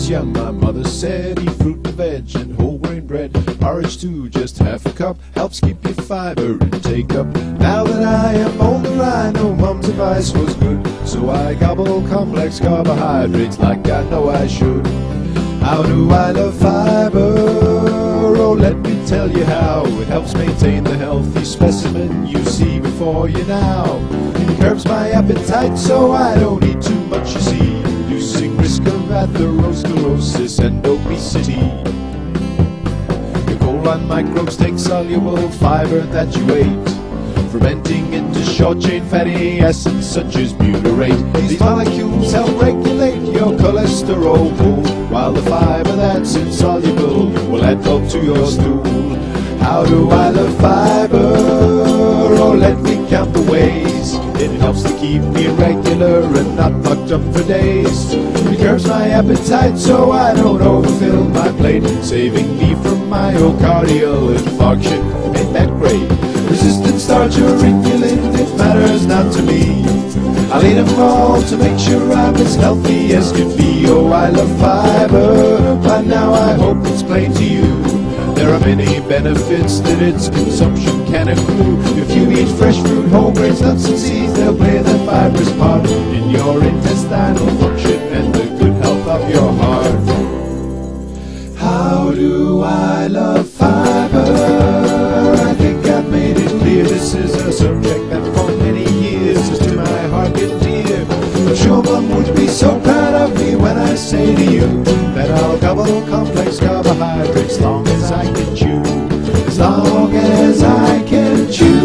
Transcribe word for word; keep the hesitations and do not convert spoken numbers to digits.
was young, my mother said, eat fruit and veg and whole grain bread. Porridge too, just half a cup, helps keep your fiber intake up. Now that I am older, I know Mom's advice was good, so I gobble complex carbohydrates like I know I should. How do I love fiber? Oh, let me tell you how. It helps maintain the healthy specimen you see before you now. It curbs my appetite so I don't eat too much, you see, reducing risk of atherosclerosis and obesity. Your colon microbes take soluble fiber that you ate, fermenting into short-chain fatty acids such as butyrate. These molecules help regulate your cholesterol pool, while the fiber that's insoluble will add bulk to your stool. How do I love fiber? Oh, let me count the ways it helps to keep me regular and not fucked up for days. It curbs my appetite so I don't overfill my plate, saving me from myocardial infarction. Ain't that great? Resistant starch or inulin, it matters not to me. I'll eat them all to make sure I'm as healthy as can be. Oh, I love fiber, by now I hope it's plain to you. There are many benefits that its consumption can accrue. If you eat fresh fruit, whole grains, nuts and seeds, they'll play their fibrous part in your intestinal function and the good health of your heart. How do I love fiber? I think I've made it clear this is a subject that for many years is to my heart and dear. I'm sure Mom would be so proud of me when I say to you that I'll gobble complex carbohydrates long as I can chew, as long as I can chew.